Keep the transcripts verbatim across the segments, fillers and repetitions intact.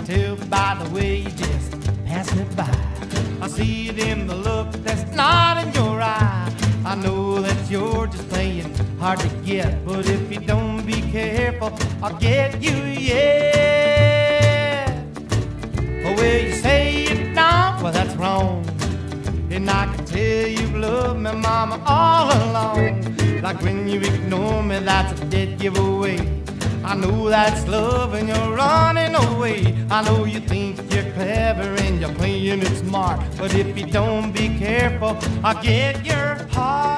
tell by the way you just pass me by. I see it in the look that's not in your eye. I know that you're just playing hard to get, but if you don't be careful, I'll get you, yeah. Oh, well, you say you don't, well, that's wrong. And I can tell you've loved me, mama, all along. Like when you ignore me, that's a dead giveaway. I know that's love and you're running away. I know you think you're clever and you're playing it smart, but if you don't be careful, I'll get your heart.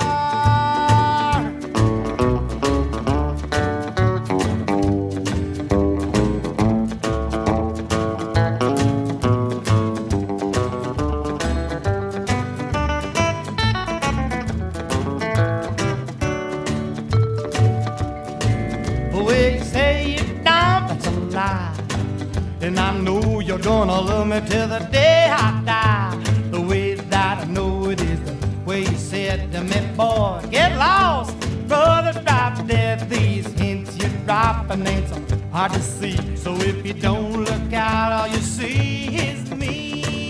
Well, you say you don't, that's a lie. And I know you're gonna love me till the day I die. The way that I know it is the way you said to me, boy, get lost, brother, drop dead. These hints you're dropping ain't so hard to see. So if you don't look out, all you see is me.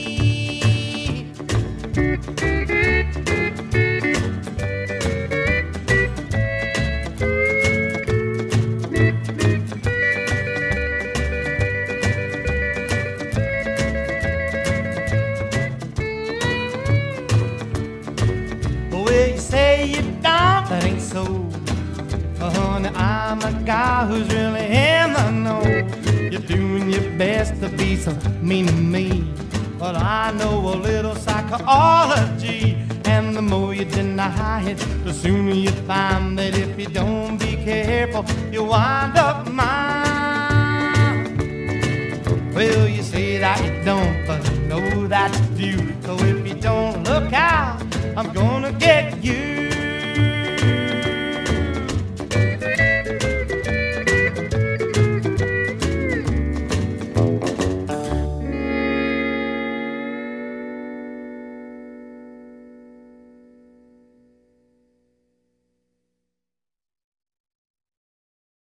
You say you don't, that ain't so. Oh, honey, I'm a guy who's really in the know. You're doing your best to be so mean to me, but I know a little psychology. And the more you deny it, the sooner you find that if you don't be careful, you wind up mine. Well, you say that you don't, but I know that you do. So if you don't look out, I'm gonna get you.